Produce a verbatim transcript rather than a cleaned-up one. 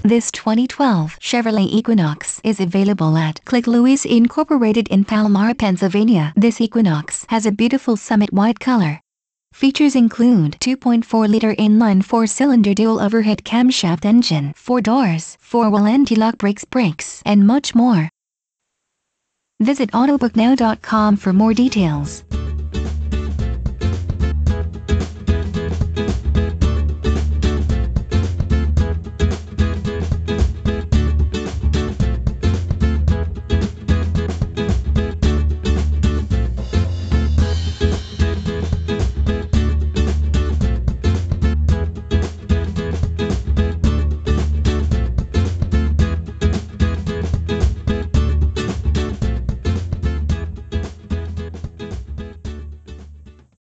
This twenty twelve Chevrolet Equinox is available at Klick Lewis Incorporated in Palmyra, Pennsylvania. This Equinox has a beautiful summit white color. Features include two point four liter inline four-cylinder dual overhead camshaft engine, four doors, four-wheel anti-lock brakes, brakes, and much more. Visit autobook now dot com for more details.